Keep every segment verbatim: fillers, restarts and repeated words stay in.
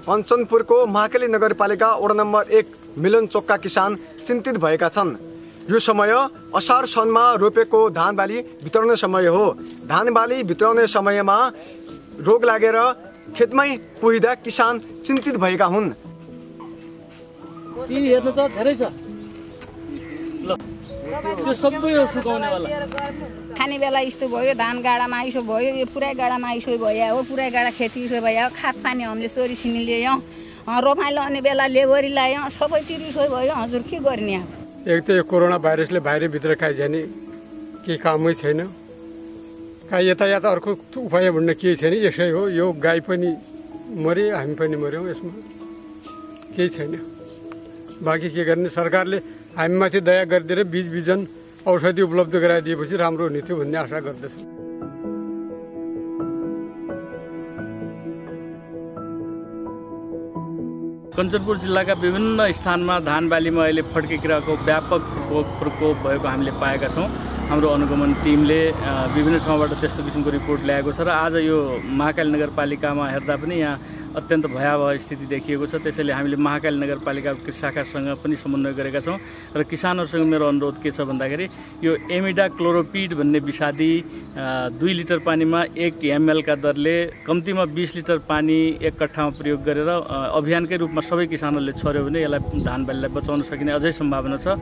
कञ्चनपुरको महाकाली नगरपालिका वडा नम्बर एक मिलन चोकका किसान चिन्तित भएका छन्। यो समय असार सनमा रोपेको धान बाली भित्राउने समय हो। धान बाली भित्राउने समयमा रोग लागेर खेतमै पुग्दा किसान चिन्तित भएका हुन्। हेर्नु त धेरै छ ल त्यो सबै हो सुकाउने वाला खाने बेला यस्तो भयो, धान गाडामा आइसो भयो, यो पुरै गाडामा आइसो भयो हो, पुरै गाडा खेती इसो भयो, खाद पानी हामीले चोरी छिनी ल्यायौँ, रोपाइ लाउने बेला लेबरी ल्यायौँ, सबैतिर इसो भयो। हजुर के गर्ने अब? एक त यो कोरोना भाइरसले बाहिरभित्र खाइजाने केही कामै छैन, कहाँ यतायात अर्को उपाय भन्ने केही छैन। यसै हो, यो गाई पनि मरे, हामी पनि मऱ्यौँ, यसमा केही छैन। बाँकी के गर्ने, सरकारले हामीमाथि दया गरिदिएर बीज बिजन औषधि उपलब्ध गराइदिएपछि राम्रो हुने थियो भन्ने आशा गर्दछु। कञ्चनपुर जिल्लाका विभिन्न स्थानमा धान बालीमा अहिले फड्के किराको व्यापक प्रकोप भएको हामीले पाएका छौँ। हाम्रो अनुगमन टिमले विभिन्न ठाउँबाट त्यस्तो किसिमको रिपोर्ट ल्याएको छ र आज यो महाकाली नगरपालिकामा हेर्दा पनि यहाँ अत्यन्त भयावह स्थिति देखिएको छ। त्यसैले हामीले महाकाली नगरपालिकाको कृषि शाखासँग पनि समन्वय गरेका छौँ र किसानहरूसँग मेरो अनुरोध के छ भन्दाखेरि यो एमिडा क्लोरोपिड भन्ने विषादी दुई लिटर पानीमा एक एमएलका दरले कम्तीमा बिस लिटर पानी एक कट्ठामा प्रयोग गरेर अभियानकै रूपमा सबै किसानहरूले छर्यो भने यसलाई धान बालीलाई बचाउन सकिने अझै सम्भावना छ।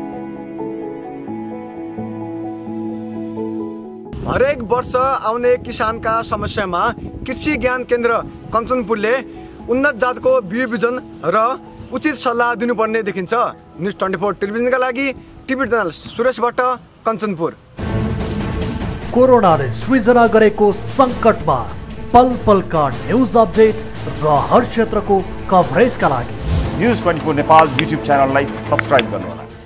हरेक वर्ष आउने किसानका समस्यामा कृषि ज्ञान केन्द्र कञ्चनपुरले उन्नत जातको बिउ बिजन र उचित सल्लाह दिनुपर्ने देखिन्छ। न्युज ट्वेन्टी फोर टेलिभिजनका लागि टिभी जर्नलिस्ट सुरेश भट्ट, कञ्चनपुर। कोरोनाले सृजना गरेको सङ्कटमा पल पलका न्युज अपडेट र हर क्षेत्रको कभरेजका लागि news twenty four Nepal YouTube च्यानललाई सब्स्क्राइब गर्नुहोला।